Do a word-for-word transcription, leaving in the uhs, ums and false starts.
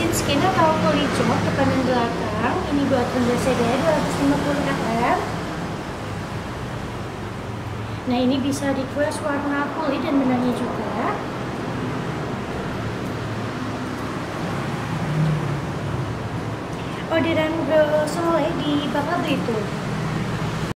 Skin skin atau kulit jok tekanan belakang. Ini buat Honda C D dua ratus lima puluh mm. Nah, ini bisa request warna kulit dan benangnya juga. Orderan Bro Soleh di Bangka Belitung.